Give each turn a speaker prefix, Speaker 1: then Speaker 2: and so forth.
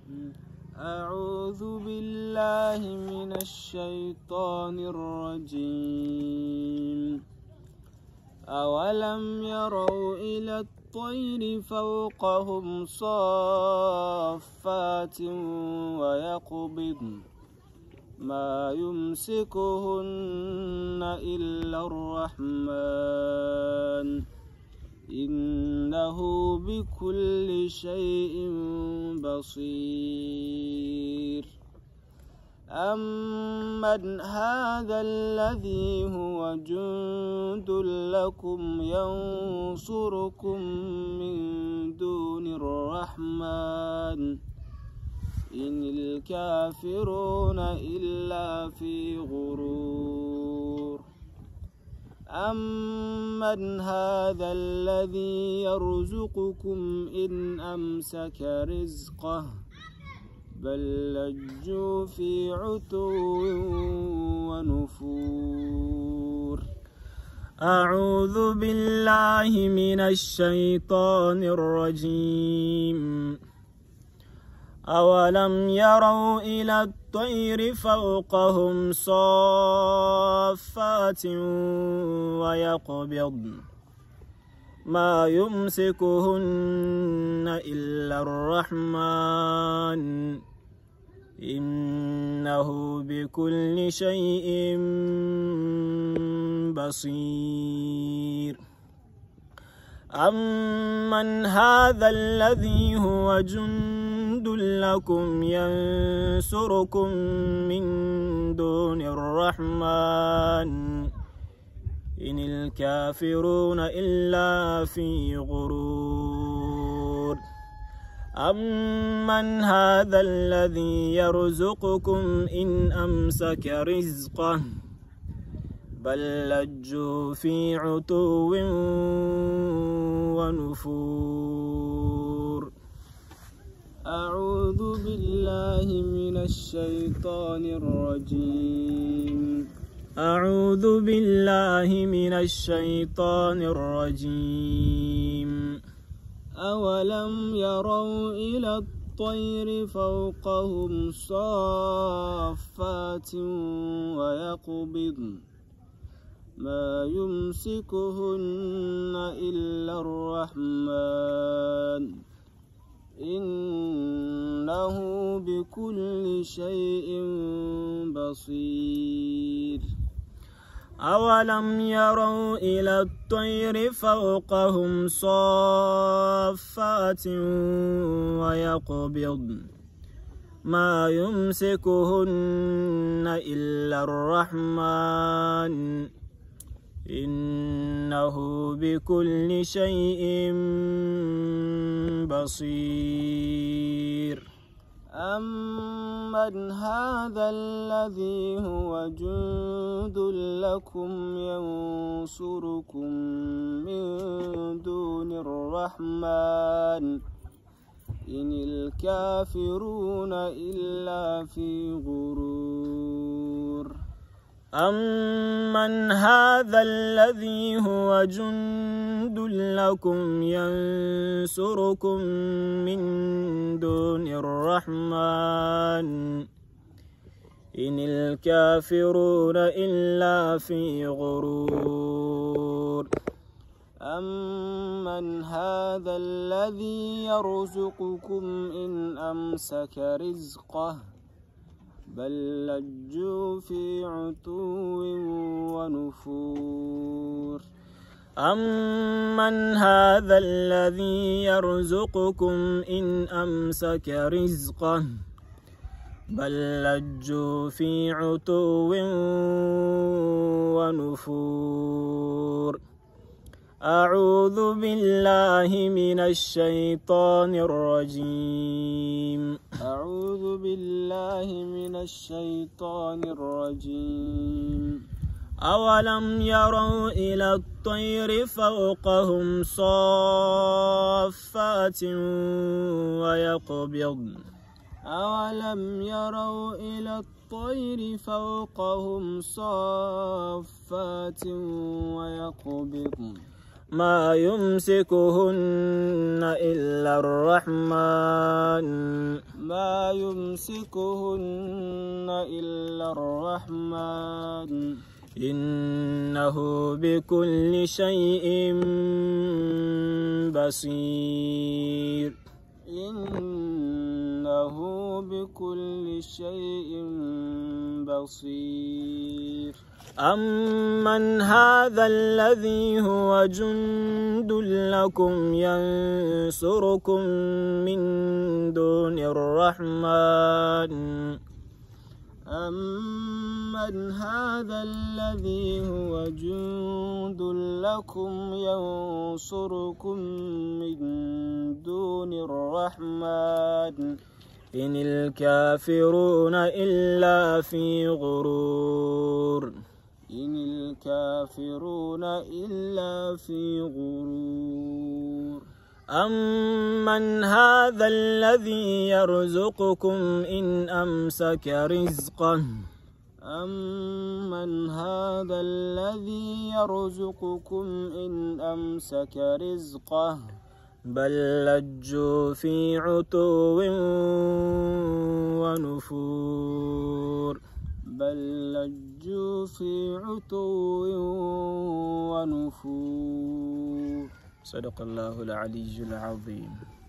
Speaker 1: أعوذ بالله من الشيطان الرجيم. أولم يروا إلى الطير فوقهم صافات ويقبضن ما يمسكهن إلا الرحمن إنه بكل شيء بصير. أمن هذا الذي هو جند لكم ينصركم من دون الرحمن إن الكافرون إلا في غرور. أمن هذا الذي يرزقكم إن أمسك رزقه بل لجوا في عتو ونفور.
Speaker 2: أعوذ بالله من الشيطان الرجيم. أولم يروا إلى الطير فوقهم صافات ويقبضن ما يمسكهن إلا الرحمن إنه بكل شيء بصير. أمن هذا الذي هو جند لكم ينصركم من دون الرحمن إن الكافرون إلا في غرور. أمن هذا الذي يرزقكم إن أمسك رزقه بل لجوا في عتو ونفور.
Speaker 1: أعوذ بالله من الشيطان الرجيم.
Speaker 2: أعوذ بالله من الشيطان الرجيم.
Speaker 1: أولم يروا إلى الطير فوقهم صافات ويقبضن ما يمسكهن إلا الرحمن إنه بكل شيء بصير.
Speaker 2: أولم يروا إلى الطير فوقهم صافات ويقبضن ما يمسكهن إلا الرحمن إنه بكل شيء بصير.
Speaker 1: أمن هذا الذي هو جند لكم ينصركم من دون الرحمن إن الكافرون إلا في غرور.
Speaker 2: أمن هذا الذي هو جند لكم ينصركم من دون الرحمن إن الكافرون إلا في غرور.
Speaker 1: أمن هذا الذي يرزقكم إن أمسك رزقه بل لجوا في عتو ونفور.
Speaker 2: أمن هذا الذي يرزقكم إن أمسك رزقه بل لجوا في عتو ونفور. أعوذ بالله من الشيطان الرجيم.
Speaker 1: أعوذ بالله من الشيطان الرجيم.
Speaker 2: أولم يروا إلى الطير فوقهم صافات ويقبضن
Speaker 1: أولم يروا إلى الطير فوقهم صافات ويقبضن
Speaker 2: ما يمسكهن إلا الرحمن
Speaker 1: ما يمسكهن إلا الرحمن
Speaker 2: إنه بكل شيء بصير
Speaker 1: إنه بكل شيء بصير
Speaker 2: أمن هذا الذي هو جند لكم ينصركم من دون الرحمن
Speaker 1: أمن هذا الذي هو جند لكم ينصركم من دون الرحمن
Speaker 2: إن الكافرون إلا في غرور
Speaker 1: إن الكافرون إلا في غرور
Speaker 2: أمن هذا الذي يرزقكم إن أمسك رزقه
Speaker 1: أمن هذا الذي يرزقكم إن أمسك رزقه
Speaker 2: بل لجوا في عتو ونفور
Speaker 1: بل لجوا في عتو ونفور
Speaker 2: صدق الله العلي العظيم.